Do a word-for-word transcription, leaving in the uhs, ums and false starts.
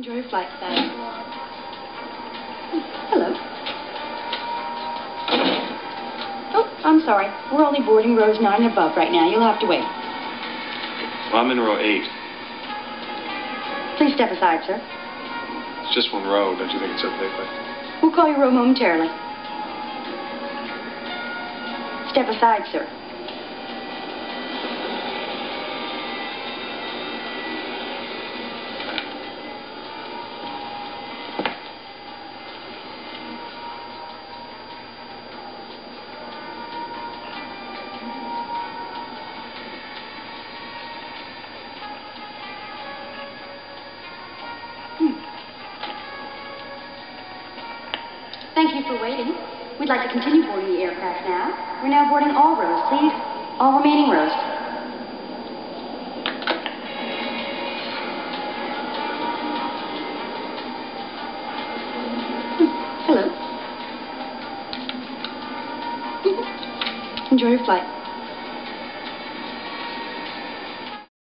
Enjoy your flight today. Hello. Oh, I'm sorry. We're only boarding rows nine and above right now. You'll have to wait. Well, I'm in row eight. Please step aside, sir. It's just one row. Don't you think it's okay, but... We'll call your row momentarily. Step aside, sir. Thank you for waiting. We'd like to continue boarding the aircraft now. We're now boarding all rows, please. All remaining rows. Hello. Enjoy your flight.